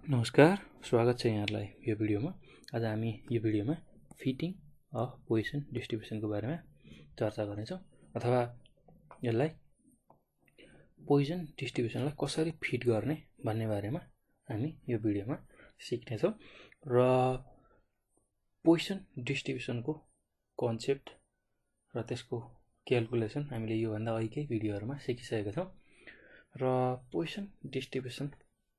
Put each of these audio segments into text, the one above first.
नमस्कार, स्वागत छ यहाँहरुलाई यो भिडियोमा। आज हामी यो भिडियोमा फिटिङ अफ पोजिसन डिस्ट्रिब्युसनको बारेमा चर्चा गर्नेछौँ अथवा यसलाई पोजिसन डिस्ट्रिब्युसनलाई कसरी फिट गर्ने भन्ने बारेमा हामी यो भिडियोमा सिक्नेछौँ र पोजिसन डिस्ट्रिब्युसनको कन्सेप्ट र त्यसको क्याल्कुलेसन हामीले यो भन्दा अघिकै भिडियोहरुमा सिकिसकेका छौँ र पोजिसन डिस्ट्रिब्युसन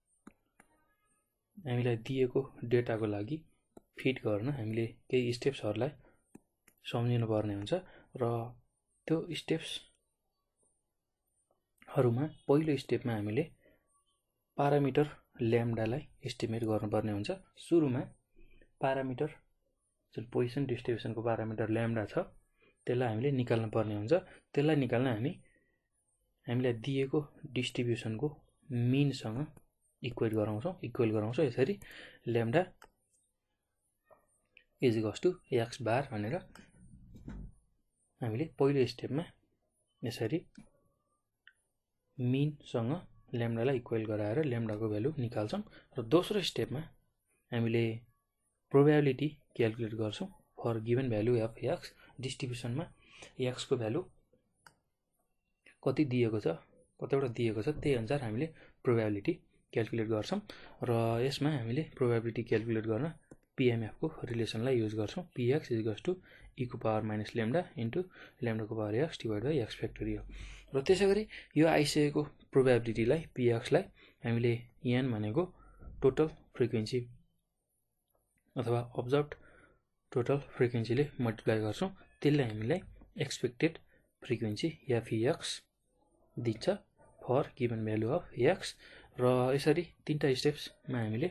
हामीलाई दिएको डेटाको लागि फिट गर्न हामीले केही स्टेप्सहरुलाई सम्झिनु पर्ने हुन्छ र त्यो स्टेप्सहरुमा पहिलो स्टेपमा हामीले प्यारामिटर ल्याम्डालाई एस्टिमेट गर्नुपर्ने हुन्छ। सुरुमा प्यारामिटर जुन पोजिसन डिस्ट्रिब्युसनको प्यारामिटर ल्याम्डा छ त्यसलाई हामीले निकाल्न पर्ने हुन्छ। त्यसलाई निकाल्न हामीलाई दिएको डिस्ट्रिब्युसनको मिनसँग इक्वेल गराउँछौँ यसरी lambda is equals to x bar भनेर हामीले पहिलो स्टेपमा यसरी मिनसँग ल्याम्डालाई इक्वेल गराएर ल्याम्डाको भ्यालु निकाल्छौँ र दोस्रो स्टेपमा हामीले प्रोबेबिलिटी क्याल्कुलेट गर्छौँ for given value of x. डिस्ट्रिब्युसनमा एक्स को भ्यालु कति दिएको छ कतिवटा दिएको छ त्यही अनुसार हामीले प्रोबेबिलिटी क्याल्कुलेट गर्छौं र यसमा हामीले प्रोबेबिलिटी क्याल्कुलेट गर्न पीएमएफ को रिलेसनलाई युज गर्छौं। px = e को power minus lambda into lambda को power x divide by x factorial. र त्यसैगरी यो आइसकेको प्रोबेबिलिटीलाई px लाई हामीले n भनेको टोटल फ्रिक्वेन्सी अथवा अब्जर्भड टोटल फ्रिक्वेन्सीले मल्टिप्लाई गर्छौं। त्यसले हामीलाई एक्सपेक्टेड फ्रिक्वेन्सी fx दिन्छ for given value of x र यसरी तीनटा स्टेप्समा हामीले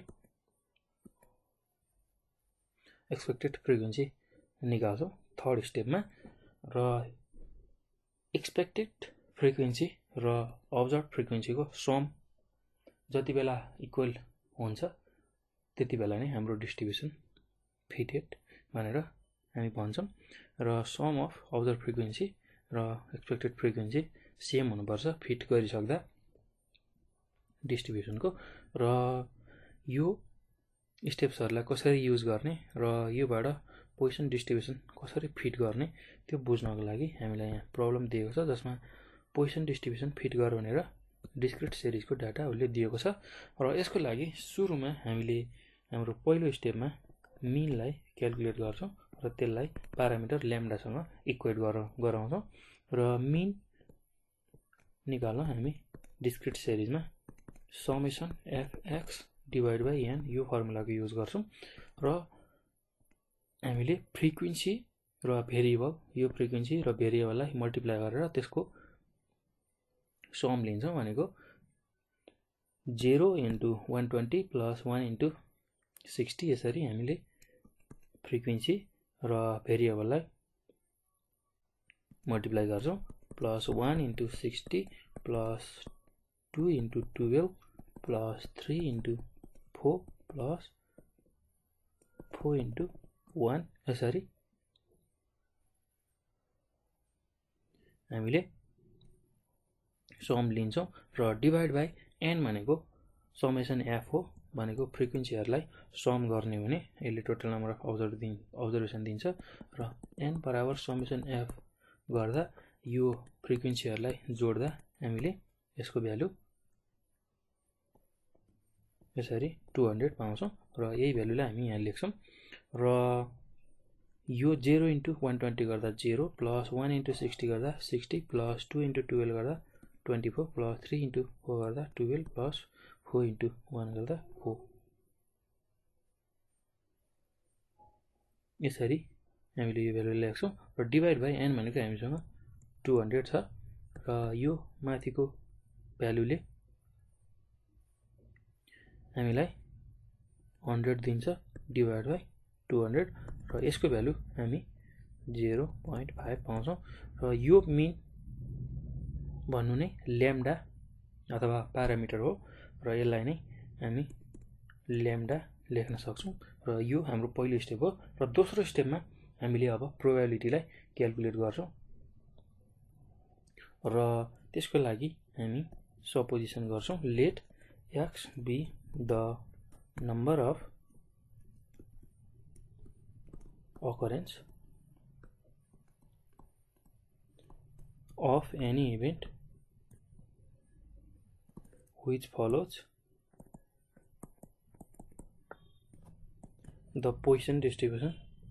एक्सपेक्टेड फ्रिक्वेन्सी निकाल्छौं थर्ड स्टेपमा र एक्सपेक्टेड फ्रिक्वेन्सी र अब्जर्भड फ्रिक्वेन्सीको सम जति बेला इक्वल हुन्छ त्यति बेला नै हाम्रो डिस्ट्रिब्युसन फिटेड भनेर हामी भन्छौं र सम अफ अब्जर्भड फ्रिक्वेन्सी र एक्सपेक्टेड फ्रिक्वेन्सी सेम हुनुपर्छ फिट गरिसक्दा डिस्ट्रिब्युसनको। र यो स्टेप्सहरुलाई कसरी युज गर्ने र योबाट पोजिसन डिस्ट्रिब्युसन कसरी फिट गर्ने त्यो बुझ्नको लागि हामीलाई यहाँ प्रब्लम दिएको छ जसमा पोजिसन डिस्ट्रिब्युसन फिट गर भनेर डिस्क्रिट सिरिजको डाटा उले दिएको छ र यसको लागि सुरुमा हामीले हाम्रो पहिलो स्टेपमा मिनलाई क्याल्कुलेट गर्छौं र त्यसलाई प्यारामिटर ल्याम्डासँग इक्वेट गराउँछौं र मिन निकाल्न हामी डिस्क्रिट सिरिजमा summation fx divide by n यो फर्मुलाको युज गर्छौं र हामीले फ्रिक्वेन्सी र भेरिएबल यो फ्रिक्वेन्सी र भेरिएबललाई मल्टिप्लाई गरेर त्यसको सम लिन्छौं भनेको 0 इन्टु 120 प्लस 1 इन्टु 60 यसरी हामीले फ्रिक्वेन्सी र भेरिएबललाई मल्टिप्लाई गर्छौं plus 1 into 60 plus 2 into 12 plus 3 into 4 plus 4 into 1 यसरी हामीले सम लिन्छौं र डिवाइड बाइ n भनेको समेसन f हो भनेको फ्रिक्वेन्सीहरुलाई सम गर्ने भने यसले टोटल नम्बर अफ अब्जर्भेसन दिन्छ र n बराबर समेसन f गर्दा यो फ्रिक्वेन्सीहरुलाई जोड्दा हामीले यसको भ्यालु यसरी 200 पाउँछौं र यही भ्यालुलाई हामी यहाँ लेख्छौं र यो 0 इन्टु 120 गर्दा 0 प्लस 1 इन्टु 60 गर्दा 60 प्लस 2 इन्टु 12 गर्दा 24 प्लस 3 इन्टु 4 गर्दा 12 प्लस 4 इन्टु 1 गर्दा 4 यसरी हामीले यो भ्यालु लेख्छौं र डिवाइड बाइ n भनेको हामीसँग 200 छ र यो माथिको भ्यालुले हामीलाई 100 दिन्छ डिवाइड बाइ 200 र यसको भ्यालु हामी 0.5 पाउँछौं र यो मिन भन्नु नै ल्याम्डा अथवा प्यारामिटर हो र यसलाई नै हामी ल्याम्डा लेख्न सक्छौं र यो हाम्रो पहिलो स्टेप हो र दोस्रो स्टेपमा हामीले अब प्रोबेबिलिटीलाई क्याल्कुलेट गर्छौं र त्यसको लागि हामी सपोजिसन गर्छौं let x be the number of occurrence of any event which follows the Poisson distribution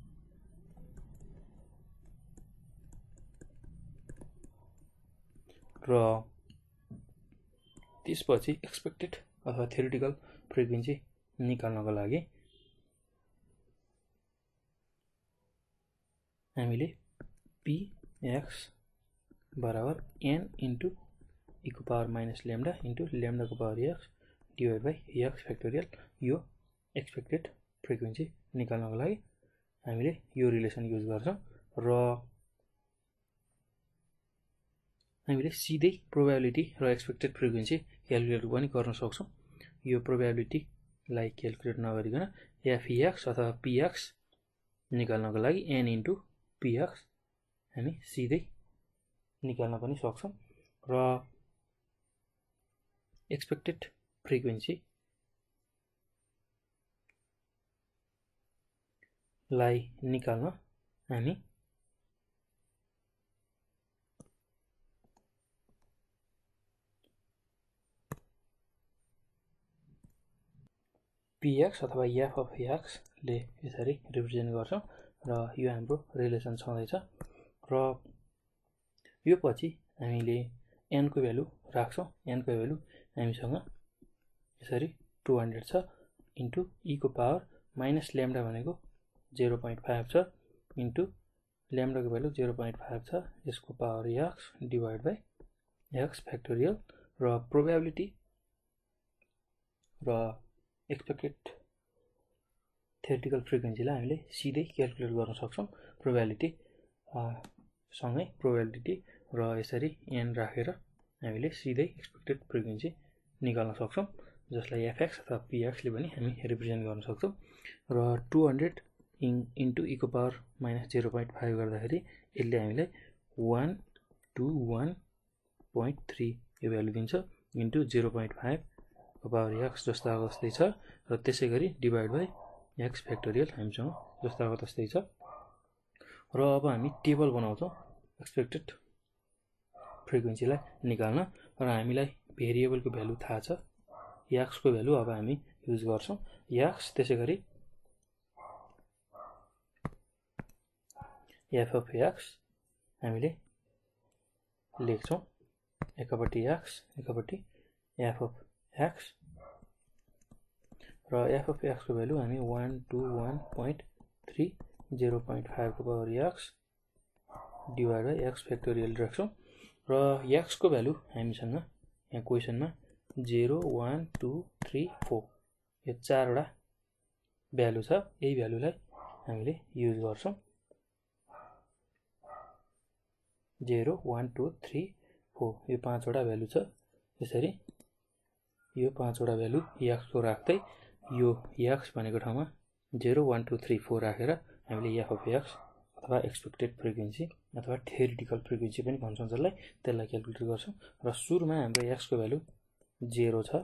र त्यसपछि एक्सपेक्टेड अथवा थ्योरेटिकल फ्रिक्वेन्सी निकाल्नको लागि हामीले px बराबर n इन्टु e को power minus lambda into lambda को power x divide by x factorial यो एक्सपेक्टेड फ्रिक्वेन्सी निकाल्नको लागि हामीले यो रिलेसन युज गर्छौं र हामीले सिधै प्रोबेबिलिटी र एक्सपेक्टेड फ्रिक्वेन्सी क्याल्कुलेट पनि गर्न सक्छौं यो प्रोबेबिलिटी लाई क्याल्कुलेट नगरिकन fx अथवा px निकाल्नको लागि n इन्टु px हामी सिधै निकाल्न पनि सक्छौं र एक्सपेक्टेड फ्रिक्वेन्सी लाई निकाल्न हामी px अथवा f of x ले यसरी रिप्रेजेन्ट गर्छौं र यो हाम्रो रिलेसन छँदैछ र यो पछि हामीले n को भ्यालु राख्छौं n को भ्यालु हामीसँग यसरी 200 छ इन्टु e को पावर माइनस लैम्डा भनेको 0.5 छ इन्टु लैम्डा को भ्यालु 0.5 छ यसको power x divide by x factorial र प्रोबेबिलिटी र एक्सपेक्टेड थ्योरेटिकल फ्रिक्वेन्सीलाई हामीले सिधै क्याल्कुलेट गर्न सक्छौं प्रोबेबिलिटी सँगै प्रोबेबिलिटी र यसरी n राखेर हामीले सिधै एक्सपेक्टेड फ्रिक्वेन्सी निकाल्न सक्छौं जसलाई fx अथवा px ले पनि हामी रिप्रेजेन्ट गर्न सक्छौं र 200 इन्टु e को पावर माइनस 0.5 गर्दाखेरि यसले हामीलाई 121.3 यो भ्यालु दिन्छ इन्टु 0.5 को पावर x जस्ताको तस्तै छ र त्यसैगरी डिवाइड बाइ x फ्याक्टोरियल हामीसँग जस्ताको तस्तै छ र अब हामी टेबल बनाउँछौं एक्सपेक्टेड फ्रिक्वेन्सीलाई निकाल्न र हामीलाई भेरिएबलको भ्यालु थाहा छ x को भ्यालु अब हामी युज गर्छौं x त्यसैगरी f of x हामीले लेख्छौं एकपट्टि x एकपट्टि f of x र f of x को भ्यालु हामी 121.3 0.5 को power x divide by x factorial राख्छौं र x को भ्यालु हामीसँग यहाँ क्वेशनमा 0 1 2 3 4 यो चारवटा भ्यालु छ यही भ्यालुलाई हामीले युज गर्छौं 0 1 2 3 4 यो पाँचवटा भ्यालु छ यसरी यो पाँचवटा भ्यालु x को राख्दै यो x भनेको ठाउँमा 0 1 2 3 4 राखेर हामीले f of x अथवा एक्सपेक्टेड फ्रिक्वेन्सी अथवा थ्योरेटिकल फ्रिक्वेन्सी पनि भन्छौं जसलाई त्यसलाई क्याल्कुलेट गर्छौं र सुरुमा हाम्रो x को भ्यालु 0 छ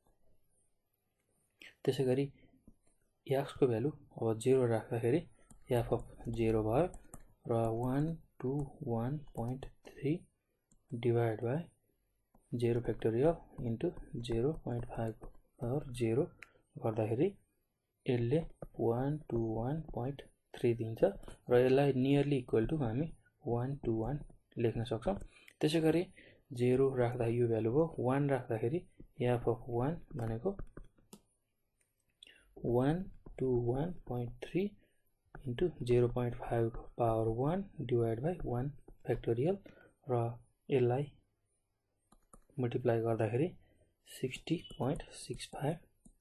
त्यसैगरी x को भ्यालु अब 0 राख्दाखेरि f of 0 भयो र 121.3 divide by 0 factorial into 0.5 power 0 गर्दाखेरि यसले 121.3 दिन्छ र यसलाई नियरली इक्वल टु हामी 121 लेख्न सक्छौं त्यसैगरी 0 राख्दा यो भ्यालु हो 1 राख्दाखेरि f of 1 भनेको 121.3 into 0.5 power 1 divide by 1 factorial र यसलाई मल्टिप्लाई गर्दाखेरि 60.65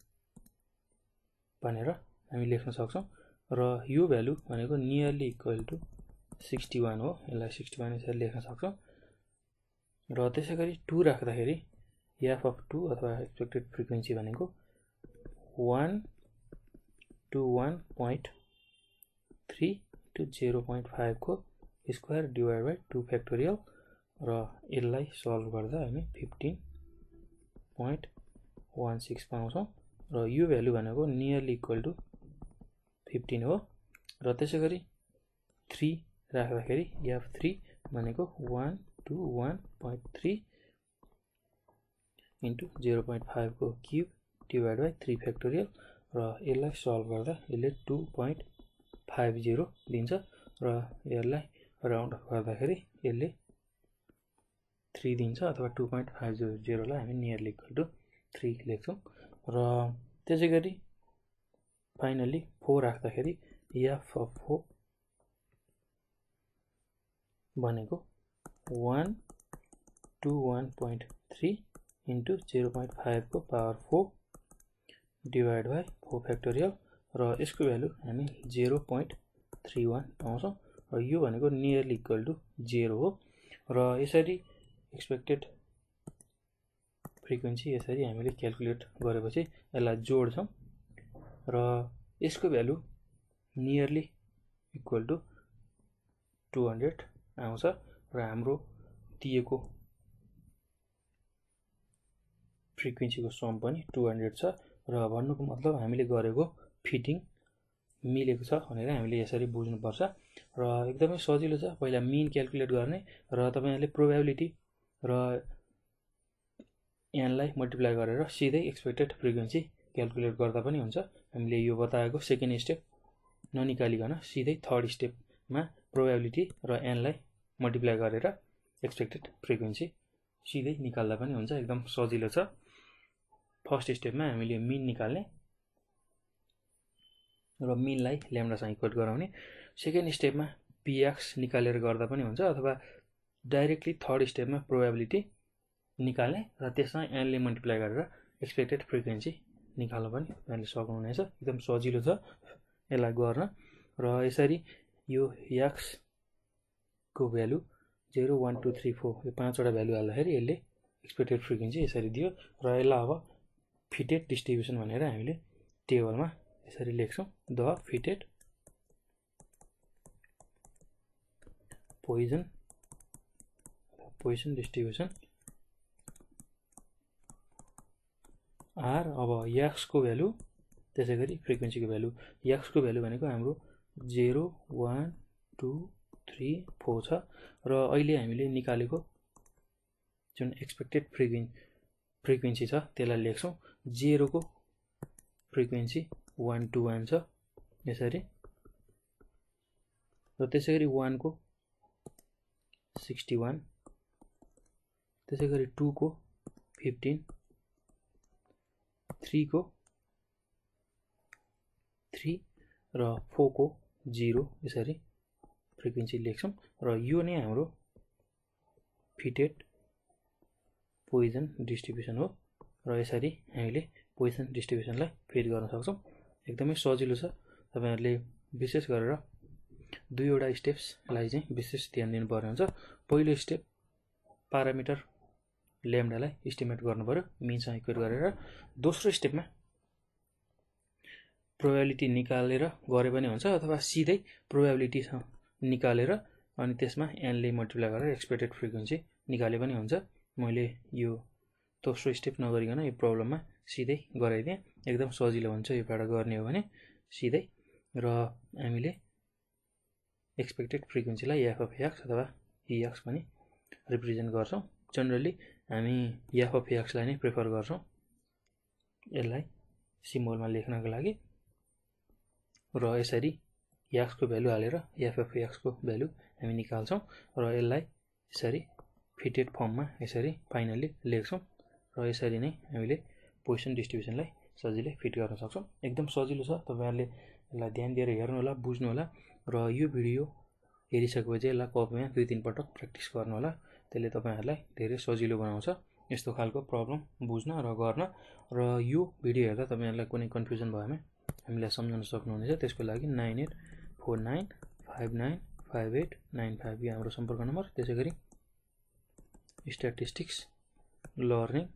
भनेर हामी लेख्न सक्छौं र यो भ्यालु भनेको नियरली इक्वल टु 61 हो यसलाई 61 यसरी लेख्न सक्छौं र त्यसैगरी 2 राख्दाखेरि f of 2 अथवा एक्सपेक्टेड फ्रिक्वेन्सी भनेको 121.3 टु 0.5 को स्क्वायर डिवाइड बाइ 2 फ्याक्टोरियल र यसलाई सल्भ गर्दा हामी 15.16 पाउँछौं र यो भ्यालु भनेको नियरली इक्वल टु 15 हो। र त्यसै गरी 3 राख्दाखेरि f3 भनेको 1 to 1.3 इन्टु 0.5 को क्युब डिभाइड बाई 3 फ्याक्टोरियल र यसलाई सल्भ गर्दा यसले 2.50 दिन्छ र यसलाई राउन्ड अफ गर्दाखेरि यसले 3 दिन्छ अथवा 2.50 लाई हामी नियरली इक्वल टु 3 लेख्छौं। र त्यसै गरी फाइनली 4 राख्दाखेरि f of 4 भनेको 1 to 1.3 इन्टु 0.5 को पावर 4 डिभाइड बाई 4 फ्याक्टोरियल र यसको भ्यालु हामी 0.31 पाउँछौं र यो भनेको नियरली इक्वल टु 0 हो। र यसरी एक्सपेक्टेड फ्रिक्वेन्सी यसरी हामीले क्याल्कुलेट गरेपछि यसलाई जोड्छौं र यसको भ्यालु नियरली इक्वल टु 200 आउँछ र हाम्रो दिएको फ्रिक्वेन्सीको सम पनि 200 छ र भन्नुको मतलब हामीले गरेको फिटिङ मिलेको छ भनेर हामीले यसरी बुझ्नुपर्छ र एकदमै सजिलो छ। पहिला मिन क्याल्कुलेट गर्ने र तपाईहरुले प्रोबेबिलिटी र n लाई मल्टिप्लाई गरेर सिधै एक्सपेक्टेड फ्रिक्वेन्सी क्याल्कुलेट गर्दा पनि हुन्छ। हामीले यो बताएको सेकेन्ड स्टेप ननिकालिकन सिधै थर्ड स्टेपमा प्रोबेबिलिटी र n लाई मल्टिप्लाई गरेर एक्सपेक्टेड फ्रिक्वेन्सी सिधै निकाल्दा पनि हुन्छ। एकदम सजिलो छ। फर्स्ट स्टेपमा हामीले मिन निकाल्ने र मिन लाई ल्याम्डासँग इक्वल गराउने। सेकेन्ड स्टेपमा px निकालेर गर्दा पनि हुन्छ अथवा डाइरेक्टली थर्ड स्टेपमा प्रोबेबिलिटी निकाल्ने र त्यसमा n ले मल्टिप्लाई गरेर एक्सपेक्टेड फ्रिक्वेन्सी निकाल्न पनि हामीले सक्नुहुनेछ। एकदम सजिलो छ यसलाई गर्न र यसरी यो x को भ्यालु 0 1 2 3 4 यो पाँचवटा भ्यालु हाल्दाखेरि यसले एक्सपेक्टेड फ्रिक्वेन्सी यसरी दियो र यसलाई अब फिटेड डिस्ट्रिब्युसन भनेर हामीले टेबलमा यसरी लेख्छौं। The fitted Poisson distribution are. अब x को भ्यालु त्यसै गरी फ्रिक्वेन्सीको भ्यालु x को भ्यालु भनेको हाम्रो 0 1 2 3 4 छ र अहिले हामीले निकालेको जुन एक्सपेक्टेड फ्रिक्वेन्सी छ त्यसलाई लेख्छौं। 0 को फ्रिक्वेन्सी 1 to 1 छ यसरी र त्यसैगरी 1 को 61 त्यसैगरी 2 को 15 3 को 3 र 4 को 0 यसरी फ्रिक्वेन्सी लेख्छौं र यो नै हाम्रो फिटेड पोइसन डिस्ट्रिब्युसन हो र यसरी हामीले पोइसन डिस्ट्रिब्युसनलाई फिट गर्न सक्छौं। एकदमै सजिलो छ। तपाईहरुले विशेष गरेर दुईवटा स्टेप्सलाई चाहिँ विशेष ध्यान दिनुपर्ने हुन्छ। पहिलो स्टेप प्यारामिटर ल्याम्डालाई एस्टिमेट गर्नुपर्यो मिनसँग इक्वेट गरेर। दोस्रो स्टेपमा प्रोबेबिलिटी निकालेर गरे पनि हुन्छ अथवा सिधै प्रोबेबिलिटी निकालेर अनि त्यसमा n ले मल्टिप्लाई गरेर एक्सपेक्टेड फ्रिक्वेन्सी निकाले पनि हुन्छ। मैले यो दोस्रो स्टेप नगरिकन यो प्रब्लममा सिधै गराइदिएँ। एकदम सजिलो हुन्छ यो पारा गर्ने हो भने सिधै र हामीले एक्सपेक्टेड फ्रिक्वेन्सीलाई f of x अथवा ex पनि रिप्रेजेन्ट गर्छौं। जनरली हामी f of x लाई नै प्रेफर गर्छौं यसलाई सिम्बलमा लेख्नको लागि र यसरी x को भ्यालु हालेर f of x को भ्यालु हामी निकाल्छौं र यसलाई यसरी फिटेड फर्ममा यसरी फाइनली लेख्छौं र यसरी नै हामीले पोइसन डिस्ट्रिब्युसनलाई सजिलै फिट गर्न सक्छौं। एकदम सजिलो छ। तपाईहरुले यसलाई ध्यान दिएर हेर्नु होला, बुझ्नु होला र यो भिडियो हेरिसकेपछि यसलाई कपीमा 2-3 पटक प्र्याक्टिस गर्नु होला। त्यसले तपाईहरुलाई धेरै सजिलो बनाउँछ यस्तो खालको प्रब्लम बुझ्न र गर्न। र यो भिडियो हेर्दा तपाईहरुलाई कुनै कन्फ्युजन भएमा हामीलाई सम्झाउन सक्नुहुनेछ। त्यसको लागि 9849595895 यो हाम्रो सम्पर्क नम्बर। त्यसैगरी स्ट्याटिस्टिक्स लर्निङ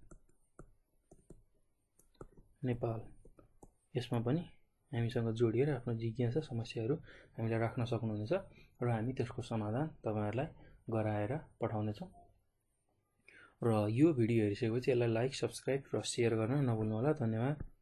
नेपाल यसमा पनि हामीसँग जोडिएर आफ्नो जिज्ञासा समस्याहरू हामीलाई राख्न सक्नुहुनेछ र हामी त्यसको समाधान तपाईहरुलाई गराएर पठाउने छौं। र यो भिडियो हेरिसकेपछि यसलाई लाइक, सब्स्क्राइब र शेयर गर्न नभुल्नु होला। धन्यवाद।